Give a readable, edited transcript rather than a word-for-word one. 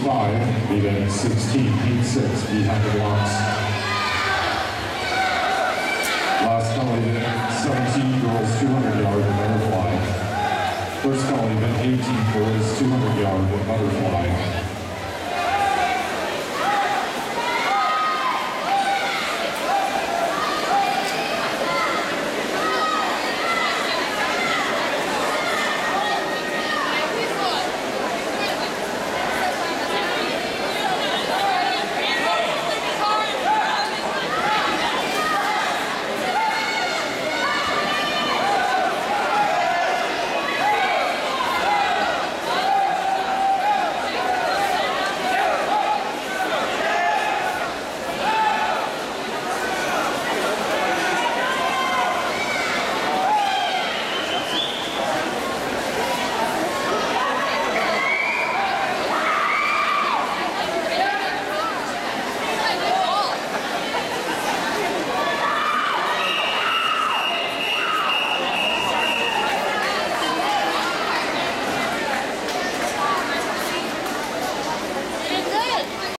5, event 16, heat 6, behind the blocks. Last call event 17, girls 200-yard butterfly. First call event 18, boys 200-yard butterfly.